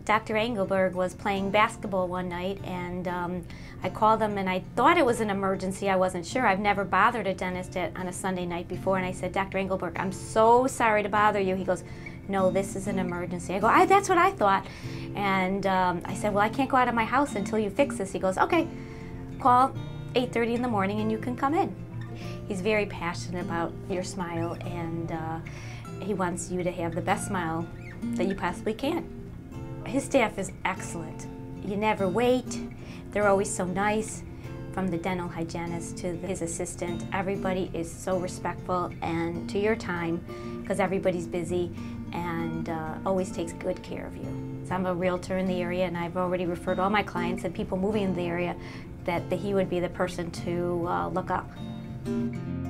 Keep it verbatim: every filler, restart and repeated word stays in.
Doctor Engelberg was playing basketball one night, and um, I called him, and I thought it was an emergency. I wasn't sure. I've never bothered a dentist at, on a Sunday night before, and I said, Doctor Engelberg, I'm so sorry to bother you. He goes, no, this is an emergency. I go, I, that's what I thought. And um, I said, well, I can't go out of my house until you fix this. He goes, okay, call eight thirty in the morning and you can come in. He's very passionate about your smile, and uh, he wants you to have the best smile that you possibly can. His staff is excellent. You never wait. They're always so nice. From the dental hygienist to his assistant, everybody is so respectful and to your time, because everybody's busy, and uh, always takes good care of you. So I'm a realtor in the area, and I've already referred all my clients and people moving in the area that, that he would be the person to uh, look up.